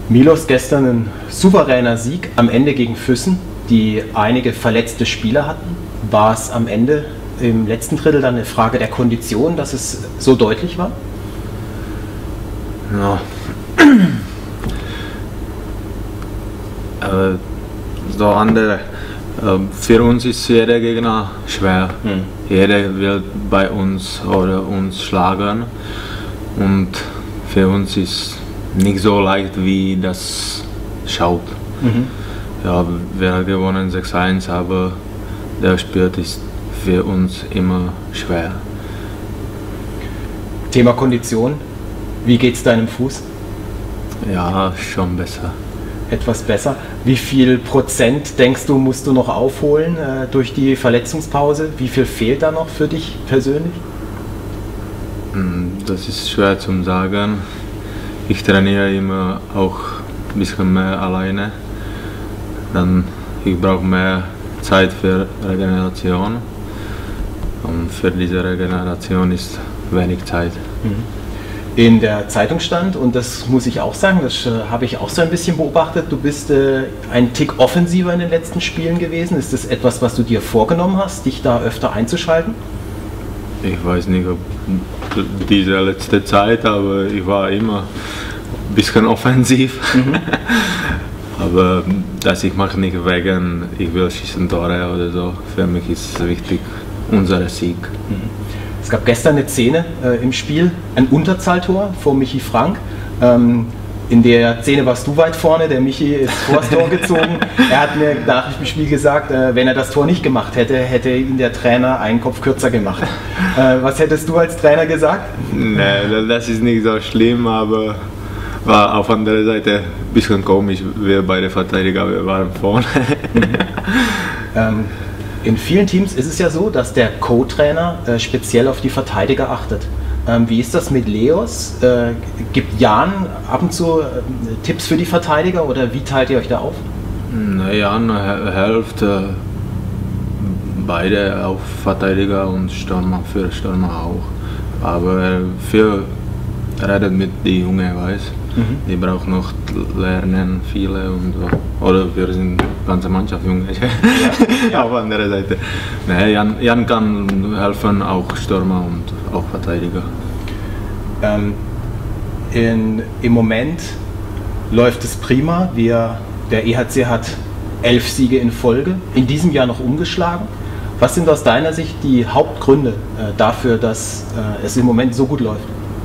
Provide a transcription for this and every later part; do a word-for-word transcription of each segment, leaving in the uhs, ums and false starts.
Milos, gestern ein souveräner Sieg am Ende gegen Füssen, die einige verletzte Spieler hatten. War es am Ende im letzten Drittel dann eine Frage der Kondition, dass es so deutlich war? Ja. äh, so andere. Äh, für uns ist jeder Gegner schwer. Hm. Jeder will bei uns oder uns schlagen. Und für uns ist nicht so leicht, wie das schaut. Mhm. Ja, wir haben gewonnen sechs eins, aber der Spiel ist für uns immer schwer. Thema Kondition, wie geht es deinem Fuß? Ja, schon besser. Etwas besser. Wie viel Prozent denkst du, musst du noch aufholen äh, durch die Verletzungspause? Wie viel fehlt da noch für dich persönlich? Das ist schwer zu sagen. Ich trainiere immer auch ein bisschen mehr alleine. Dann ich brauche mehr Zeit für Regeneration. Und für diese Regeneration ist wenig Zeit. In der Zeitung stand, und das muss ich auch sagen, das äh, habe ich auch so ein bisschen beobachtet, du bist äh, ein Tick offensiver in den letzten Spielen gewesen. Ist das etwas, was du dir vorgenommen hast, dich da öfter einzuschalten? Ich weiß nicht, ob diese letzte Zeit, aber ich war immer ein bisschen offensiv. Mhm. Aber das ich mache nicht wegen, ich will schießen Tore oder so. Für mich ist wichtig unser Sieg. Mhm. Es gab gestern eine Szene äh, im Spiel, ein Unterzahltor vor Michi Frank. Ähm, in der Szene warst du weit vorne, der Michi ist vor das Tor gezogen. Er hat mir nach dem Spiel gesagt, äh, wenn er das Tor nicht gemacht hätte, hätte ihn der Trainer einen Kopf kürzer gemacht. Äh, was hättest du als Trainer gesagt? Nee, das ist nicht so schlimm, aber war auf andere Seite ein bisschen komisch. Wir beide Verteidiger, wir waren vorne. Mhm. ähm, in vielen Teams ist es ja so, dass der Co-Trainer äh, speziell auf die Verteidiger achtet. Ähm, wie ist das mit Leos? Äh, gibt Jan ab und zu äh, Tipps für die Verteidiger oder wie teilt ihr euch da auf? Na, Jan hilft äh, beide auf Verteidiger und Stürmer, für Stürmer auch. Aber für redet mit den Jungen, weiß. Mhm. Die brauchen noch lernen, viele und so. Oder wir sind ganze Mannschaft Junge. Ja. Ja. Auf der anderen Seite. Nee, Jan, Jan kann helfen, auch Stürmer und auch Verteidiger. Ähm, in, Im Moment läuft es prima. Wir, der E H C hat elf Siege in Folge, in diesem Jahr noch umgeschlagen. Was sind aus deiner Sicht die Hauptgründe äh, dafür, dass äh, es im Moment so gut läuft?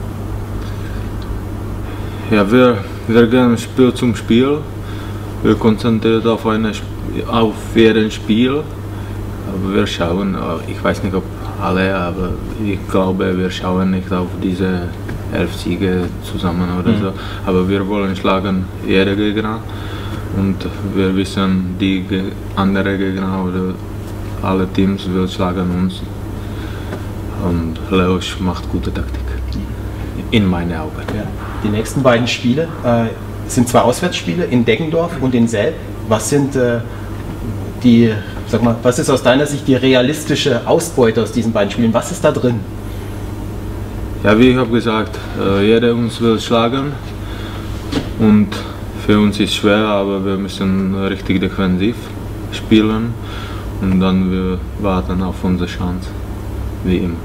Ja, wir, wir gehen Spiel zum Spiel. Wir konzentrieren auf, eine, auf jeden Spiel. Aber wir schauen, ich weiß nicht ob alle, aber ich glaube, wir schauen nicht auf diese elf Siege zusammen oder mhm. so. Aber wir wollen schlagen jeden Gegner und wir wissen, die anderen Gegner oder alle Teams will schlagen uns. Und Leos macht gute Taktik. In meinen Augen. Ja. Die nächsten beiden Spiele äh, sind zwei Auswärtsspiele in Deggendorf und in Selb. Was sind äh, die, sag mal, was ist aus deiner Sicht die realistische Ausbeute aus diesen beiden Spielen? Was ist da drin? Ja, wie ich habe gesagt, äh, jeder uns will schlagen und für uns ist es schwer, aber wir müssen richtig defensiv spielen und dann wir warten auf unsere Chance, wie immer.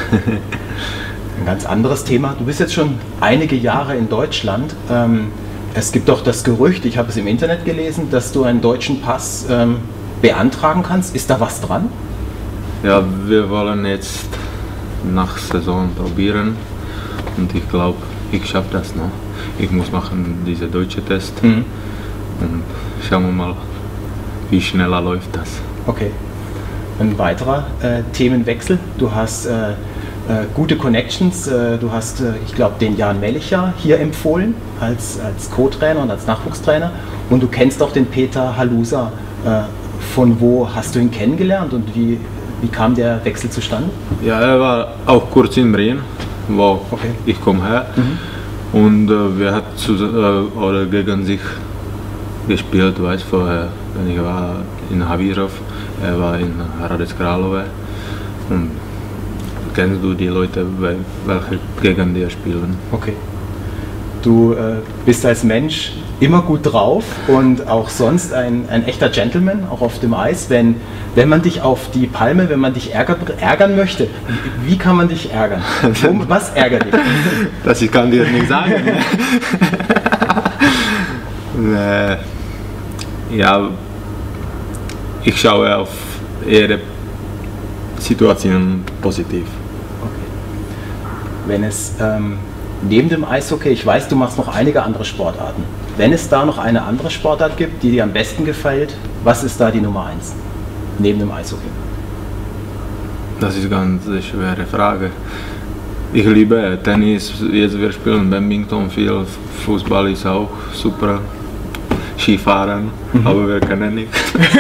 Ein ganz anderes Thema. Du bist jetzt schon einige Jahre in Deutschland. Ähm, es gibt doch das Gerücht, ich habe es im Internet gelesen, dass du einen deutschen Pass ähm, beantragen kannst. Ist da was dran? Ja, wir wollen jetzt nach Saison probieren und ich glaube, ich schaffe das noch. Ich muss machen diesen deutschen Test mhm. und schauen wir mal, wie schneller läuft das. Okay. Ein weiterer äh, Themenwechsel. Du hast äh, Äh, gute Connections. Äh, du hast, äh, ich glaube, den Jan Melicha hier empfohlen als, als Co-Trainer und als Nachwuchstrainer. Und du kennst auch den Peter Halusa. Äh, von wo hast du ihn kennengelernt und wie, wie kam der Wechsel zustande? Ja, er war auch kurz in Brien, wo okay. ich komme her. Mhm. Und äh, wir haben zu, äh, oder gegen sich gespielt, weiß vorher. Ich war in Havířov, er war in Hradec Králové. Und kennst du die Leute, welche gegen dir spielen? Okay. Du äh, bist als Mensch immer gut drauf und auch sonst ein, ein echter Gentleman, auch auf dem Eis. Wenn, wenn man dich auf die Palme, wenn man dich ärgert, ärgern möchte, wie kann man dich ärgern? Was ärgert dich? Das ich kann dir nicht sagen. äh, ja, ich schaue auf ihre Situation positiv. Okay. Wenn es ähm, neben dem Eishockey, ich weiß, du machst noch einige andere Sportarten. Wenn es da noch eine andere Sportart gibt, die dir am besten gefällt, was ist da die Nummer eins? Neben dem Eishockey. Das ist eine ganz schwere Frage. Ich liebe Tennis, jetzt wir spielen Badminton viel, Fußball ist auch super, Skifahren, mhm. aber wir können nicht.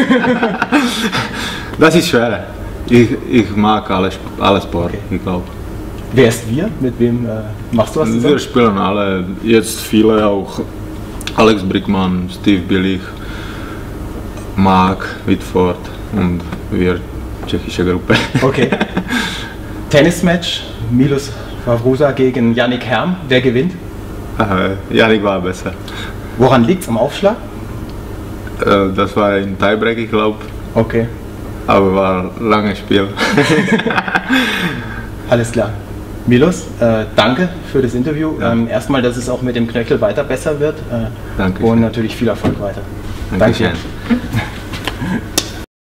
Das ist schwer. Ich, ich mag alle, alle Sport, okay. Ich glaube. Wer ist wir? Mit wem äh, machst du was zusammen? Wir spielen alle, jetzt viele auch. Alex Brickmann, Steve Billig, Mark Whitford und wir, tschechische Gruppe. Okay. Tennismatch, Milos Wawrusa gegen Yannick Herm. Wer gewinnt? Äh, Yannick war besser. Woran liegt es am Aufschlag? Äh, das war ein Tiebreak, ich glaube. Okay. Aber war ein langes Spiel. Alles klar. Milos, äh, danke für das Interview. Ja. Ähm, erstmal, dass es auch mit dem Knöchel weiter besser wird. Äh, Danke. Und natürlich viel Erfolg weiter. Dankeschön. Danke.